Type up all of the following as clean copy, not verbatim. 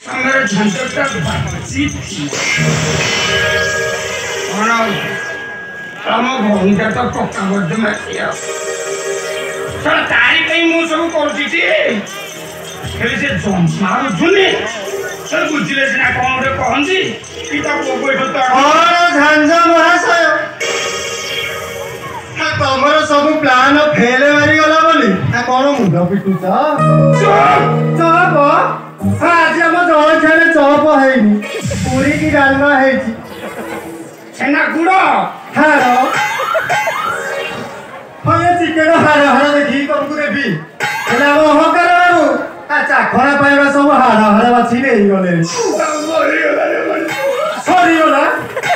हमारे झंझट का बातचीत ଆମ ଭଉଣୀଟା ତ ପକ୍କା ବୋଧେ ମାରିଆ ତାରି ପାଇଁ ମୁଁ ସବୁ କରୁଛି ହେଲେ ସେ ମାରୁଛୁନି ସେ ବୁଝିଲେ ସିନା କଣ ଗୋଟେ କହନ୍ତି କି ତା ପୁଅ ଏଠୁ ଝାଞ୍ଜ ମହାଶୟ ତମର ସବୁ ପ୍ଲାନ ଫେଲ ମାରିଗଲା ବୋଲି କଣ ମୁଣ୍ଡ ପିଟୁଛ? ଚପ ଆଜି ଆମ ଜଳଖିଆରେ ଚପ ହେଇନି, ପୁରୀ କି ଡାଲମା ହେଇଛି। ଛେନା ଗୁଡ ହାଡ଼ ଚିକେନ ହାଡ଼ ହାଡ଼ ଦେଖିକି ତମକୁ ଦେବି, ହେଲେ ଆମ ଅହଙ୍କାର ବାବୁ ଚାଖଣା ପାଇବା ସବୁ ହାଡ଼ ହାଡ଼ ବାଛି ନେଇଗଲେ। ସରିଗଲା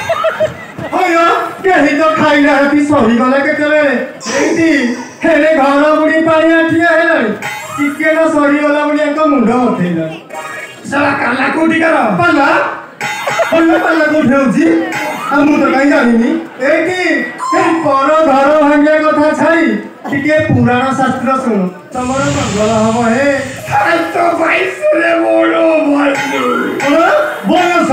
କେହି ତ ଖାଇନାହାନ୍ତି, ସରିଗଲା କେତେବେଳେ ଏଇଠି ହେଲେ ଘର ବୁଡି ପାଣି ଆଠିଆ ହେଲାଣି। ଚିକେନ ସରିଗଲା ବୋଲି ଏକ ମୁଣ୍ଡ ବଥେଇଲା। ସାରା କାଲା କୋଉଠିକାର ପାଲା ପାଲା କୋଉଠି ହଉଛି ଆଉ ମୁଁ ତ କାହିଁ ଜାଣିନି। ଏଇଠି ପର ଘର ଭାଙ୍ଗିବା କଥା ଛାଡ଼ି ଟିକେ ପୁରାଣ ଶାସ୍ତ୍ର ଶୁଣ, ତମର ମଙ୍ଗଳ ହବ। ହେ ବୟସ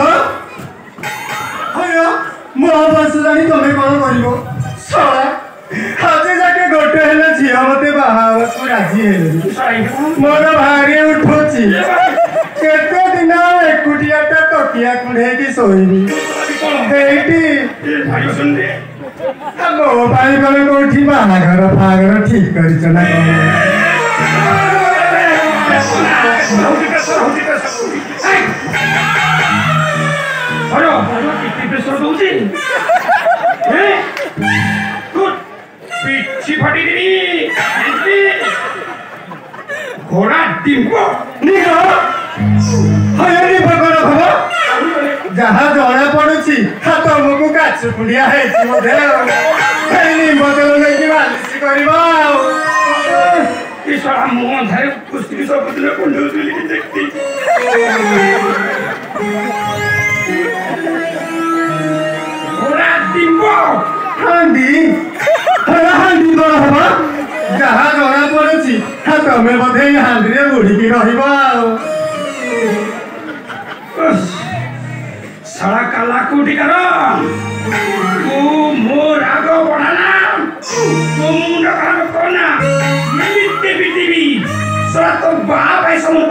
ମୋ ବୟସ ଜାଣି ତମେ କଣ କରିବ? ଆଜି ଯାକେ ଗୋଟେ ହେଲେ ଝିଅ ମତେ ବାହା ହେବାକୁ ରାଜି ହେଲେ ମୋର ଭାରି ଉଠୁଛି। କେତେ ଦିନ ଏକୁଟିଆଟା ତକିଆ କୁଢେଇକି ଶୋଇବି ଏଇଠି। ମୋ ପାଇଁ କଣ କୋଉଠି ବାହାଘର ଫାହାଘର ଠିକ କରିଛ ନା ପିଠି ଫାଟିଦେବି ଘୋଡ଼ା ଡିମ୍ବ ଯାହା ଜଣା ପଡୁଛି ତମକୁ କାଛୁ କୁଣ୍ଡିଆ ହେଇଛି ବୋଧେ। ନିମ୍ବ ତେଲ ନେଇକି ମାଲିସ କରିବ ଆଉ। ମୁଁ ଅନ୍ଧାରେ କୁସ୍ତି ସବୁଦିନ କୁଣ୍ଡଉଥିଲି ଦେଖି ଘୋଡ଼ା ଡିମ୍ବ ହାଣ୍ଡି ହାଣ୍ଡି କଣ ହବ? ଯାହା ଜଣା ପଡୁଛି ତମେ ବୋଧେ ଏଇ ହାଣ୍ଡିରେ ବୁଡିକି ରହିବ ଆଉ। ସାରା କାଲା କୋଉଠିକାର ତୁ ମୋ ରାଗ ବଢାନା, ତୁ ମୁଣ୍ଡ ଖରାପ କରନା, ପିଟିବି ସାରା ତୋ ବାହା ପାଇଁ ସମୟ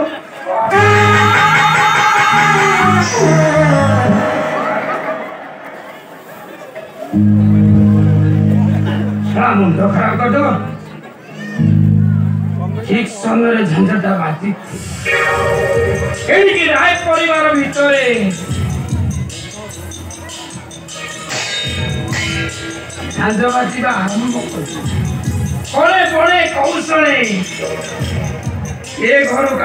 ମୁଣ୍ଡ ଖରାପ କରିଦେବ। ଠିକ ସମୟରେ ଝଞ୍ଝଟା ବାଜି ଏଣିକି ରାୟ ପରିବାର ଭିତରେ ଝାଞ୍ଜ ବାଜିବା ଆରମ୍ଭ କରୁଛି। କଳେ ବଳେ କୌଶଳେ ଏ ଘର